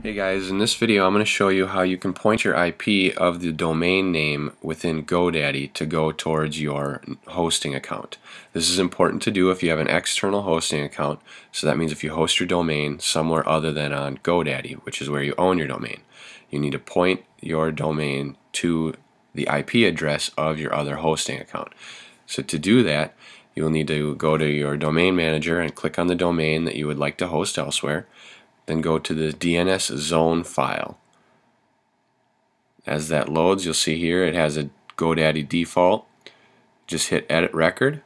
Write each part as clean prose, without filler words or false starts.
Hey guys, in this video I'm going to show you how you can point your IP of the domain name within GoDaddy to go towards your hosting account. This is important to do if you have an external hosting account, so that means if you host your domain somewhere other than on GoDaddy, which is where you own your domain, you need to point your domain to the IP address of your other hosting account. So to do that, you'll need to go to your domain manager and click on the domain that you would like to host elsewhere. Then go to the DNS Zone File. As that loads, you'll see here it has a GoDaddy default. Just hit Edit Record.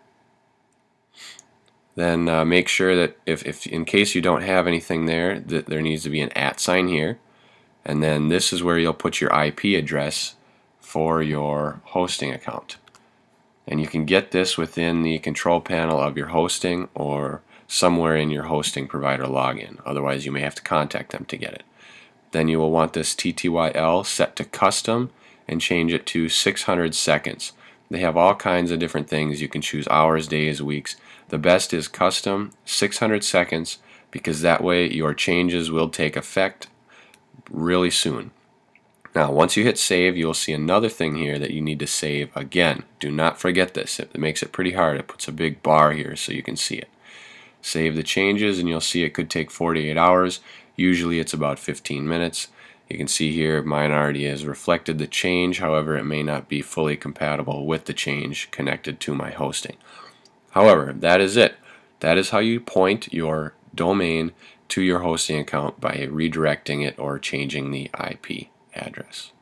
Then make sure that if in case you don't have anything there, that there needs to be an @ sign here. And then this is where you'll put your IP address for your hosting account. And you can get this within the control panel of your hosting or somewhere in your hosting provider login. Otherwise, you may have to contact them to get it. Then you will want this TTYL set to custom and change it to 600 seconds. They have all kinds of different things. You can choose hours, days, weeks. The best is custom 600 seconds because that way your changes will take effect really soon. Now, once you hit save, you'll see another thing here that you need to save again. Do not forget this. It makes it pretty hard. It puts a big bar here so you can see it. Save the changes and you'll see it could take 48 hours. Usually it's about 15 minutes. You can see here mine already has reflected the change, however it may not be fully compatible with the change connected to my hosting. However, that is it. That is how you point your domain to your hosting account by redirecting it or changing the IP address.